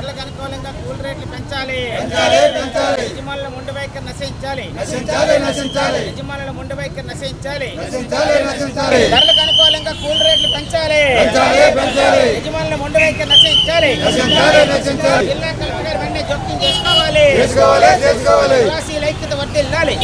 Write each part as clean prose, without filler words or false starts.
ధరలకు అనుకూలంగా కూల్ రేట్లు పెంచాలి. యజమానుల మొండి వైఖరి నశించాలి. యజమానుల మొండి వైఖరి నశించాలి. ధరలకు అనుకూలంగా కూల్ రేట్లు పెంచాలి. యజమానుల మొండి వైఖరి నశించాలి. జిల్లా కలెక్టర్ గారు వెంటనే జోక్యం చేసుకోవాలి. ఐక్యత వర్ధిల్లాలి.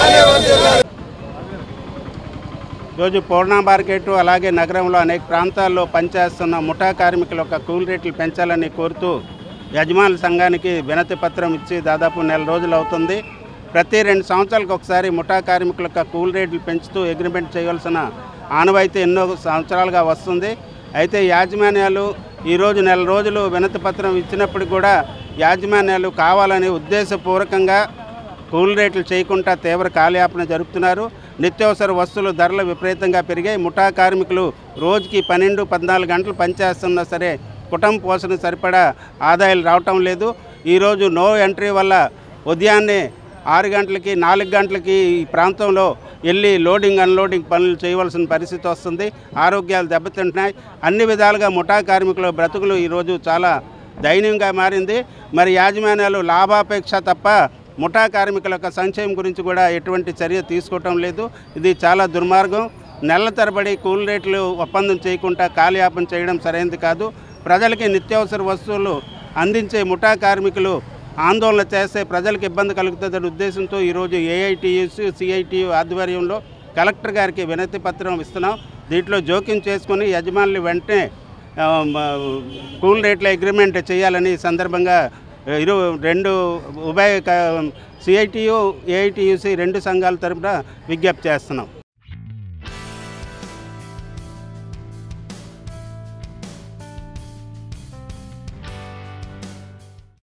రోజు పూర్ణ మార్కెట్ అలాగే నగరంలో అనేక ప్రాంతాల్లో పనిచేస్తున్న ముఠా కార్మికుల యొక్క కూల్ రేట్లు పెంచాలని కోరుతూ యజమానుల సంఘానికి వినతి పత్రం ఇచ్చి దాదాపు నెల రోజులు అవుతుంది. ప్రతి 2 సంవత్సరాలకు ఒకసారి ముఠా కార్మికుల యొక్క కూల్ రేట్లు పెంచుతూ అగ్రిమెంట్ చేయవలసిన ఆనవాయితీ ఎన్నో సంవత్సరాలుగా వస్తుంది. అయితే యాజమాన్యాలు ఈరోజు నెల రోజులు వినతి పత్రం ఇచ్చినప్పుడు కూడా యాజమాన్యాలు కావాలని ఉద్దేశపూర్వకంగా కూల్ రేట్లు చేయకుండా తీవ్ర కాలయాపన జరుపుతున్నారు. నిత్యావసర వస్తువుల ధరలు విపరీతంగా పెరిగాయి. ముఠా కార్మికులు రోజుకి 12-14 గంటలు పనిచేస్తున్నా సరే కుటుంబ పోషణ సరిపడా ఆదాయాలు రావటం లేదు. ఈరోజు నో ఎంట్రీ వల్ల ఉదయాన్నే 6 గంటలకి 4 గంటలకి ఈ ప్రాంతంలో వెళ్ళి లోడింగ్ అన్లోడింగ్ పనులు చేయవలసిన పరిస్థితి వస్తుంది. ఆరోగ్యాలు దెబ్బతింటున్నాయి. అన్ని విధాలుగా ముఠా కార్మికుల బ్రతుకులు ఈరోజు చాలా దయనీయంగా మారింది. మరి యాజమాన్యాలు లాభాపేక్ష తప్ప ముఠా కార్మికుల యొక్క సంక్షేమం గురించి కూడా ఎటువంటి చర్య తీసుకోవటం లేదు. ఇది చాలా దుర్మార్గం. నెలల తరబడి కూల్ రేట్లు ఒప్పందం చేయకుండా కాలయాపన చేయడం సరైనది కాదు. ప్రజలకి నిత్యావసర వస్తువులు అందించే ముఠా కార్మికులు ఆందోళన చేస్తే ప్రజలకు ఇబ్బంది కలుగుతుందనే ఉద్దేశంతో ఈరోజు ఏఐటియుసి CITU ఆధ్వర్యంలో కలెక్టర్ గారికి వినతి పత్రం ఇస్తున్నాం. దీంట్లో జోక్యం చేసుకుని యజమానులు వెంటనే కూల్ రేట్ల అగ్రిమెంట్ చేయాలని సందర్భంగా రెండు ఉభయ CITU AITUC 2 సంఘాల తరపున విజ్ఞప్తి చేస్తున్నాం.